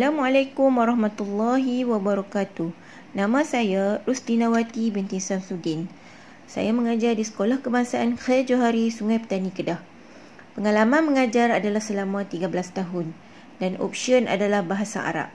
Assalamualaikum warahmatullahi wabarakatuh. Nama saya Rusdinawati binti Samsudin. Saya mengajar di Sekolah Kebangsaan Khair Johari, Sungai Petani, Kedah. Pengalaman mengajar adalah selama 13 tahun dan option adalah bahasa Arab.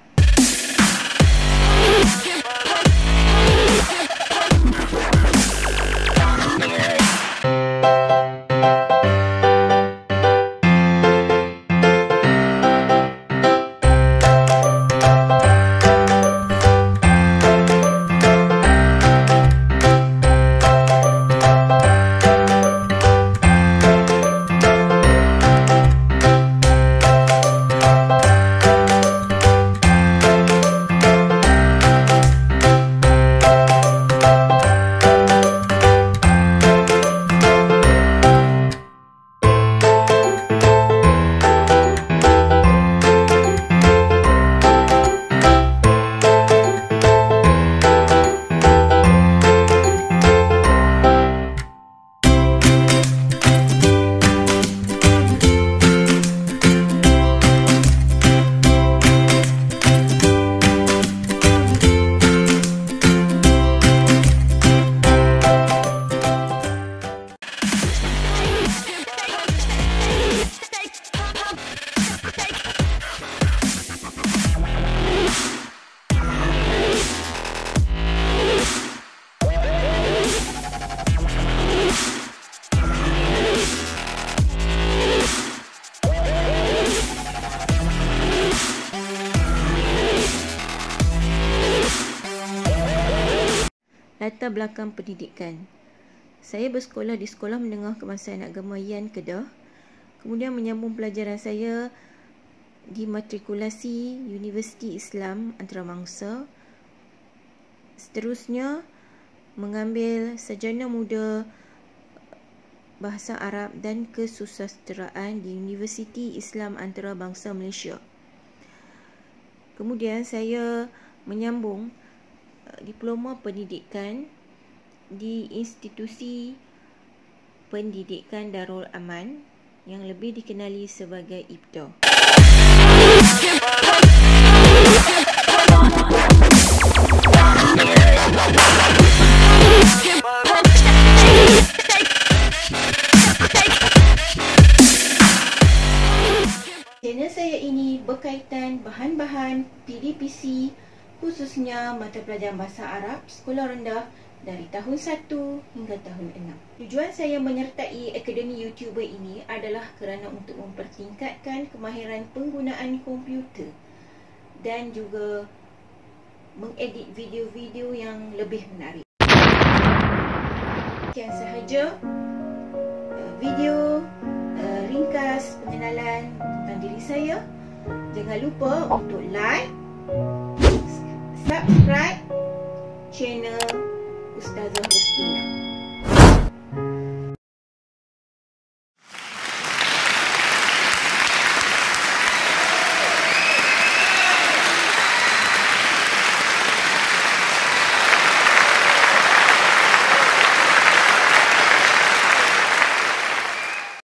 Latar belakang pendidikan. Saya bersekolah di Sekolah Menengah Kebangsaan Agama Yan, Kedah. Kemudian menyambung pelajaran saya di matrikulasi Universiti Islam Antarabangsa. Seterusnya mengambil sarjana muda Bahasa Arab dan Kesusasteraan di Universiti Islam Antarabangsa Malaysia. Kemudian saya menyambung diploma pendidikan di Institusi Pendidikan Darul Aman yang lebih dikenali sebagai IPDA. Channel saya ini berkaitan bahan-bahan PDPC, khususnya mata pelajaran Bahasa Arab Sekolah Rendah dari tahun 1 hingga tahun 6. Tujuan saya menyertai Akademi YouTuber ini adalah kerana untuk mempertingkatkan kemahiran penggunaan komputer dan juga mengedit video-video yang lebih menarik. Sekian sahaja video ringkas pengenalan tentang diri saya. Jangan lupa untuk like, subscribe channel Ustazah Rusdina.